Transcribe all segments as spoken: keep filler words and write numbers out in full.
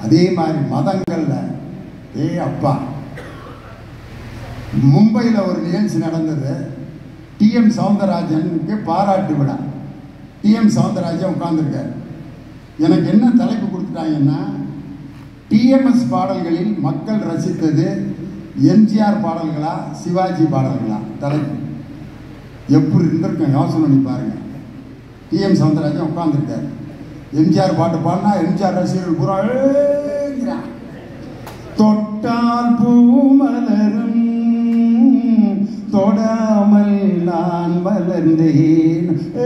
அதே மாதிரி மதங்கள்ல ஏ அப்பா, மும்பையில் ஒரு நிகழ்ச்சி நடந்தது. டி எம் சௌந்தரராஜனுக்கு பாராட்டு விழா. டி எம் சௌந்தரராஜன் உட்கார்ந்துருக்கார். எனக்கு என்ன தலைப்பு கொடுத்துட்டாங்கன்னா, டிஎம்எஸ் பாடல்களில் மக்கள் ரசித்தது எம்ஜிஆர் பாடல்களா சிவாஜி பாடல்களா? தலைப்பு எப்படி இருந்திருக்கும் யோசனை பண்ணி பாருங்க. டி எம் சௌந்தரராஜன் உட்கார்ந்துருக்கார். எம்ஜிஆர் பாட்டு பாடினா எம்ஜிஆர் ரசிகர்கள் பூரா தொட்டால் பூ மலரும் தொடாமல் நான் மலர்ந்தேன்,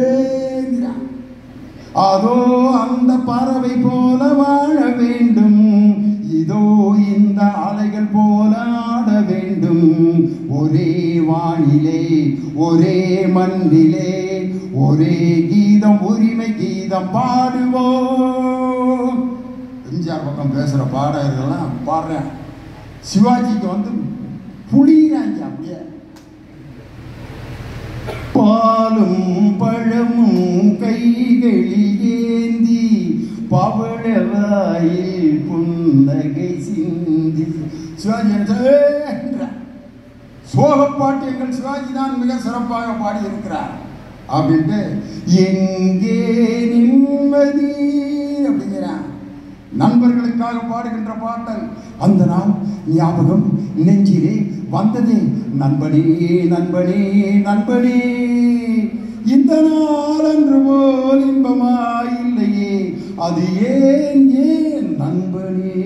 அதோ அந்த பறவை போல வாழ வேண்டும், இதோ இந்த அலைகள் போல ஆட வேண்டும், ஒரே வானிலே ஒரே மண்ணிலே ஒரே கீதம் உரிமை கீதம் பாடுவோம். எம்ஜிஆர் பக்கம் பேசுற பாடகர்கள்லாம் பாடுறேன். சிவாஜிக்கு வந்து புளிறாங்க அப்படியே. பாலும் பழமும் கைகளில் ஏந்தி பவழவாயில் புன்னகை சிந்தி சிவாஜி சோகப்பாட்டு எங்கள் சிவாஜி தான் மிக சிறப்பாக பாடியிருக்கிறார் அப்படின்ட்டு எங்கே நிம்மதி அப்படிங்கிறான். நண்பர்களுக்காக பாடுகின்ற பாடல். அந்த நாள் ஞாபகம் நெஞ்சிலே வந்ததே, நண்பனே நண்பனே நண்பனே, இந்த நாள் அன்று போல் இன்பமாயில்லையே, அது ஏன் ஏன் நண்பனே.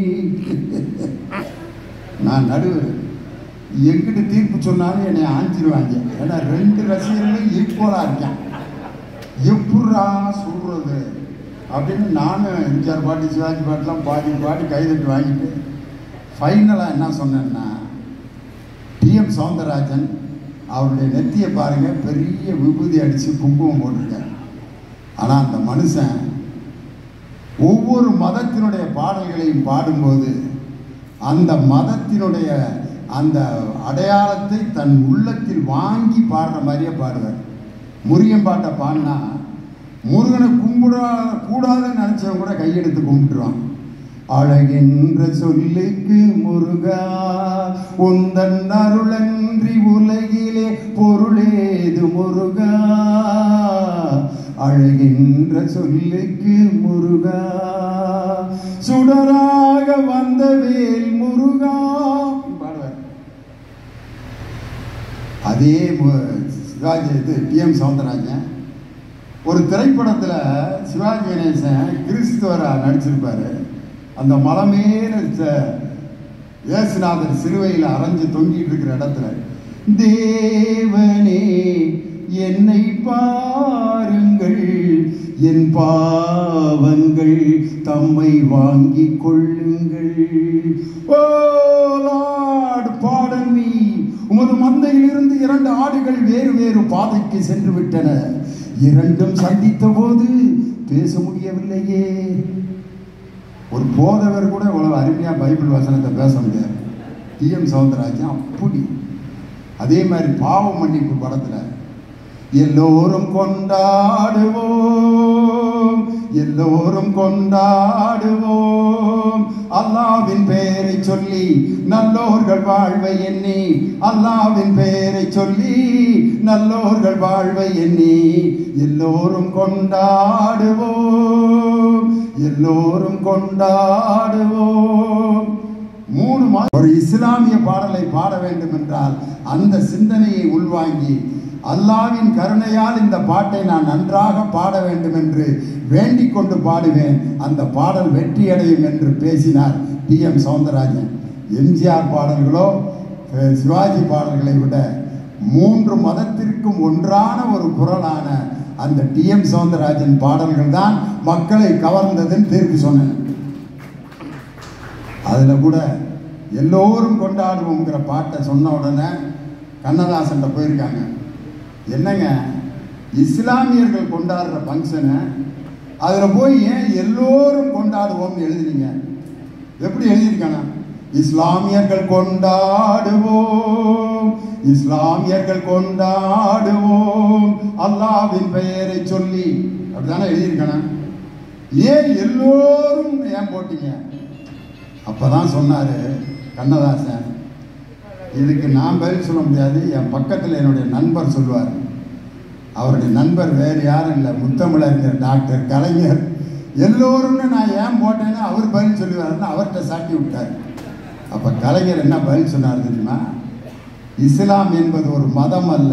நான் நடுவர், எங்கிட்ட தீர்ப்பு சொன்னாலும் என்னை ஆஞ்சிருவாங்க. ஏன்னா ரெண்டு ரசிகர்களும் ஈக்குவலா இருக்கேன். எப்படா சொல்றது அப்படின்னு நானும் எம்ஜிஆர் பாட்டு சிவாஜி பாட்டுலாம் பாடி பாடி கைதட்டி வாங்கிட்டு ஃபைனலாக என்ன சொன்னேன்னா, டி எம் சௌந்தரராஜன் அவருடைய நெத்தியை பாருங்க, பெரிய விபூதி அடித்து குங்குமம் போட்டிருக்காரு. ஆனால் அந்த மனுஷன் ஒவ்வொரு மதத்தினுடைய பாடல்களையும் பாடும்போது அந்த மதத்தினுடைய அந்த அடையாளத்தை தன் உள்ளத்தில் வாங்கி பாடுற மாதிரியே பாடுவார். முருகன் பாட்டை பாடினா முருகனை கும்பிடா கூடாதுன்னு நினைச்சவங்க கூட கையெடுத்து கும்பிட்டுருவான். அழகென்ற சொல்லுக்கு முருகா உந்தன் அருளன்றி உலகிலே பொருளேது முருகா, அழகென்ற சொல்லுக்கு முருகா சுடராக வந்த வேல் முருகா பாடுவார். அதே சிவாஜி இது டி எம் சௌந்தரராஜன் ஒரு திரைப்படத்தில் சிவாஜி கணேசன் கிறிஸ்துவரா நடிச்சிருப்பாரு. அந்த மலை மேல இயேசுநாதர் சிலுவையில் அரைஞ்சு தொங்கிட்டு இருக்கிற இடத்துல தேவனே என்னை பாருங்கள், என் பாவங்கள் தம்மை வாங்கி கொள்ளுங்கள், ஓ லார்ட் பார்டன் மீ. உமது மந்தையில் இருந்து இரண்டு ஆடுகள் வேறு வேறு பாதைக்கு சென்று விட்டன, இரண்டும் சந்தித்த போது பேச முடியவில்லையே. ஒரு போதவர் கூட இவ்வளவு அருமையா பைபிள் வசனத்தை பேச முடியாது. டி எம் சௌந்தரராஜன் அப்படி. அதே மாதிரி பாவ மன்னிப்பு படத்துல எல்லோரும் கொண்டாடுவோம் எல்லோரும் கொண்டாடுவோம் அல்லாஹ்வின் பெயரை சொல்லி நல்லோர்கள் வாழ்வை எண்ணி, அல்லாஹ்வின் பெயரை சொல்லி நல்லோர்கள் வாழ்வை எண்ணி, எல்லோரும் கொண்டாடுவோம் எல்லோரும் கொண்டாடுவோம். மூணு மாதம் ஒரு இஸ்லாமிய பாடலை பாட வேண்டும் என்றால் அந்த சிந்தனையை உள்வாங்கி அல்லாஹ்வின் கருணையால் இந்த பாட்டை நான் நன்றாக பாட வேண்டும் என்று வேண்டிக் கொண்டு பாடுவேன், அந்த பாடல் வெற்றியடையும் என்று பேசினார் டி எம் சௌந்தரராஜன். எம்ஜிஆர் பாடல்களோ சிவாஜி பாடல்களை விட மூன்று மதத்திற்கும் ஒன்றான ஒரு குரலான அந்த டி எம் சௌந்தரராஜன் பாடல்கள் தான் மக்களை கவர்ந்ததுன்னு தீர்ப்பு சொன்னேன். அதுல கூட எல்லோரும் கொண்டாடுவோங்கிற பாட்டை சொன்ன உடனே கண்ணதாசன் போயிருக்காங்க. என்னங்க இஸ்லாமியர்கள் கொண்டாடுற ஃபங்க்ஷனை அதுல போய் ஏன் எல்லோரும் கொண்டாடுவோம்னு எழுதினீங்க? எப்படி எழுதியிருக்காங்க? இஸ்லாமியர்கள் கொண்டாடுவோம் இஸ்லாமியர்கள் கொண்டாடுவோம் அல்லாஹ்வின் பெயரை சொல்லி அப்படித்தானே எழுதியிருக்காங்க. ஏன் எல்லோரும் ஏன் போட்டீங்க? அப்போ தான் சொன்னார் கண்ணதாசன், இதுக்கு நான் பதில் சொல்ல முடியாது, என் பக்கத்தில் என்னுடைய நண்பர் சொல்லுவார். அவருடைய நண்பர் வேறு யாரும் இல்லை, முத்தமிழறிஞர் டாக்டர் கலைஞர். எல்லோரும்னு நான் ஏன் போட்டேன்னு அவர் பதில் சொல்லுவாருன்னு அவர்கிட்ட சாட்டி விட்டார். அப்போ கலைஞர் என்ன பதில் சொன்னார் தெரியுமா? இஸ்லாம் என்பது ஒரு மதம் அல்ல,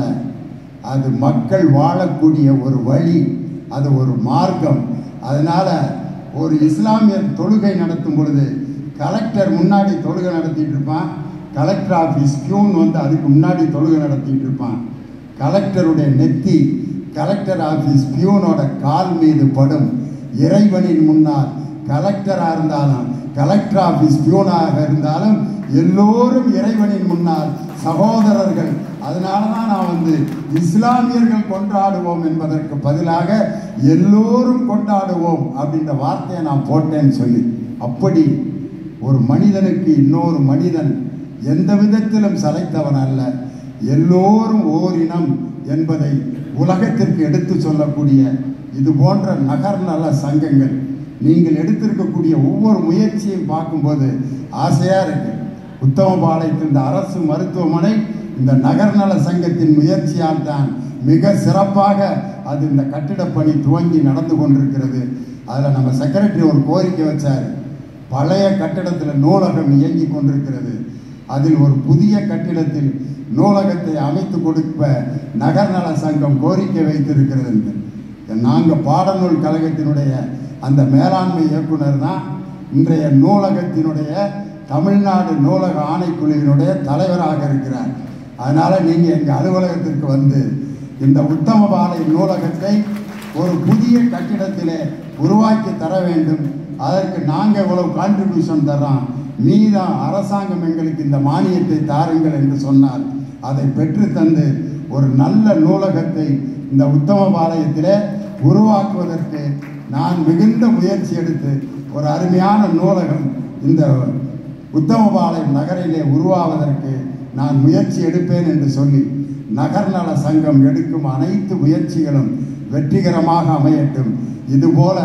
அது மக்கள் வாழக்கூடிய ஒரு வழி, அது ஒரு மார்க்கம். அதனால் ஒரு இஸ்லாமியர் தொழுகை நடத்தும் பொழுது கலெக்டர் முன்னாடி தொழுகை நடத்திட்டு இருப்பான், கலெக்டர் ஆஃபீஸ் பியூன் வந்து அதுக்கு முன்னாடி தொழுகை நடத்திட்டு இருப்பான். கலெக்டருடைய நெத்தி கலெக்டர் ஆஃபீஸ் பியூனோட கால் மீது படும். இறைவனின் முன்னால் கலெக்டராக இருந்தாலும் கலெக்டர் ஆஃபீஸ் பியூனாக இருந்தாலும் எல்லோரும் இறைவனின் முன்னால் சகோதரர்கள். அதனால தான் நான் வந்து இஸ்லாமியர்கள் கொண்டாடுவோம் என்பதற்கு பதிலாக எல்லோரும் கொண்டாடுவோம் அப்படின்ற வார்த்தையை நான் போட்டேன்னு சொல்லி, அப்படி ஒரு மனிதனுக்கு இன்னொரு மனிதன் எந்த விதத்திலும் சளைத்தவன் அல்ல, எல்லோரும் ஓரினம் என்பதை உலகத்திற்கு எடுத்து சொல்லக்கூடிய இது போன்ற நகர்நல சங்கங்கள் நீங்கள் எடுத்திருக்கக்கூடிய ஒவ்வொரு முயற்சியையும் பார்க்கும்போது ஆசையாக இருக்கு. உத்தமபாளையத்தில் இந்த அரசு மருத்துவமனை இந்த நகர்நல சங்கத்தின் முயற்சியால் தான் மிக சிறப்பாக அது இந்த கட்டிடப் பணி துவங்கி நடந்து கொண்டிருக்கிறது. அதில் நம்ம செக்ரட்டரி ஒரு கோரிக்கை வச்சார், பழைய கட்டிடத்தில் நூலகம் இயங்கி கொண்டிருக்கிறது, அதில் ஒரு புதிய கட்டிடத்தில் நூலகத்தை அமைத்து கொடுக்க நகர்நல சங்கம் கோரிக்கை வைத்திருக்கிறது என்று. நாங்கள் பாடநூல் கழகத்தினுடைய அந்த மேலாண்மை இயக்குனர் தான் இன்றைய நூலகத்தினுடைய தமிழ்நாடு நூலக ஆணைக்குழுவினுடைய தலைவராக இருக்கிறார். அதனால் நீங்கள் எங்கள் அலுவலகத்திற்கு வந்து இந்த உத்தமபாளையம் நூலகத்தை ஒரு புதிய கட்டிடத்திலே உருவாக்கி தர வேண்டும், அதற்கு நாங்கள் இவ்வளவு கான்ட்ரிபியூஷன் தர்றோம், மீதான் அரசாங்கம் எங்களுக்கு இந்த மானியத்தை தாருங்கள் என்று சொன்னார். அதை பெற்று தந்து ஒரு நல்ல நூலகத்தை இந்த உத்தமபாளையத்திலே உருவாக்குவதற்கு நான் மிகுந்த முயற்சி எடுத்து ஒரு அருமையான நூலகம் இந்த உத்தமபாளையம் நகரிலே உருவாவதற்கு நான் முயற்சி எடுப்பேன் என்று சொல்லி நகர்நல சங்கம் எடுக்கும் அனைத்து முயற்சிகளும் வெற்றிகரமாக அமையட்டும். இதுபோல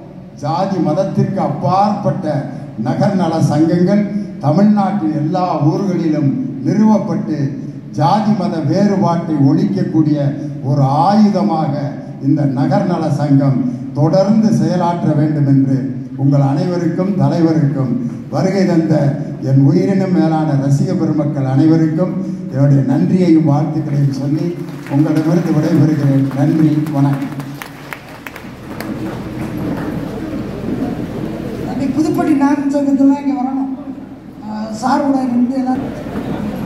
ஜாதி மதத்திற்கு அப்பாற்பட்ட நகர்நல சங்கங்கள் தமிழ்நாட்டின் எல்லா ஊர்களிலும் நிறுவப்பட்டு ஜாதி மத வேறுபாட்டை ஒழிக்கக்கூடிய ஒரு ஆயுதமாக இந்த நகர்நல சங்கம் தொடர்ந்து செயலாற்ற வேண்டும் என்று உங்கள் அனைவருக்கும் தலைவருக்கும் வருகை தந்த என் உயிரினும் மேலான ரசிக பெருமக்கள் அனைவருக்கும் என்னுடைய நன்றியையும் வாழ்த்துக்களையும் சொல்லி உங்களிடமிருந்து விடைபெறுகிறேன். நன்றி, வணக்கம். புதுப்பட்டி நாகரிக சங்கத்தில் இங்கே வரணும், சார் கூட இருந்து எல்லாரும்